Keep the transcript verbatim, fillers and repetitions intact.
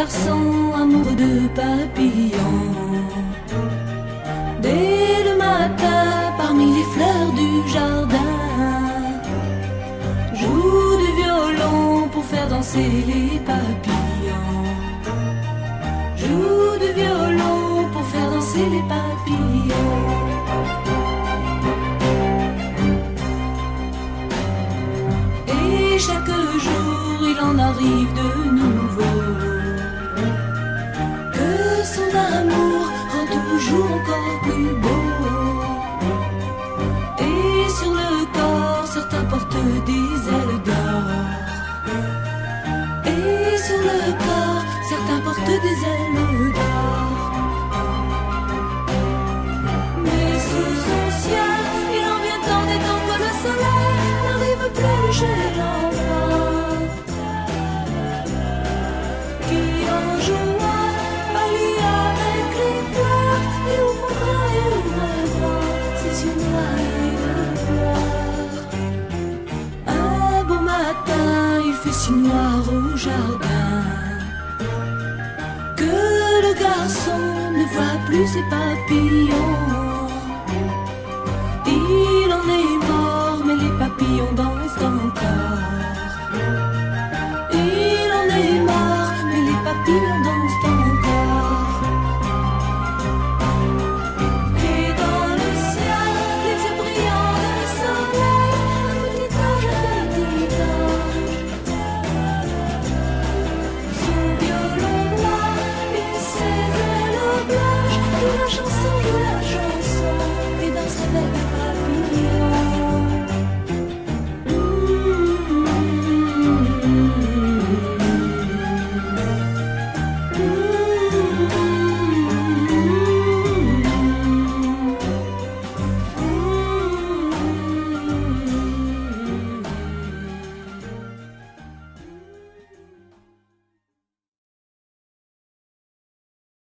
garçon amoureux de papillons. Dès le matin, parmi les fleurs du jardin, joue du violon pour faire danser les papillons. Joue du violon pour faire danser les papillons.